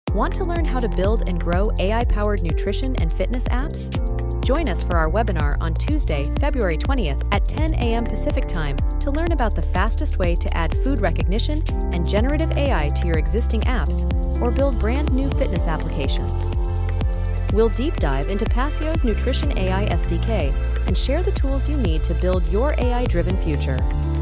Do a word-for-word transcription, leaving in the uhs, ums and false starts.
Want to learn how to build and grow A I-powered nutrition and fitness apps? Join us for our webinar on Tuesday, February twentieth at ten A M Pacific Time to learn about the fastest way to add food recognition and generative A I to your existing apps or build brand new fitness applications. We'll deep dive into Passio's Nutrition A I S D K and share the tools you need to build your A I-driven future.